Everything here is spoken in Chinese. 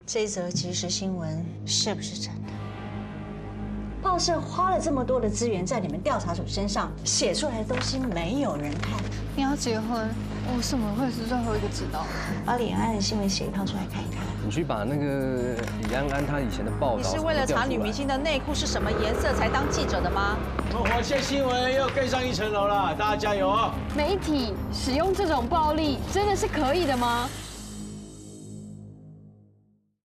这则即时新闻是不是真的？报社花了这么多的资源在你们调查组身上，写出来的东西没有人看。 你要结婚，我怎么会是最后一个知道？ 把李安安的新闻写一套出来看一看。 你去把那个李安安他以前的报道， 你是为了查女明星的内裤是什么颜色才当记者的吗？ 我们火线新闻又更上一层楼了，大家加油啊！ 媒体使用这种暴力真的是可以的吗？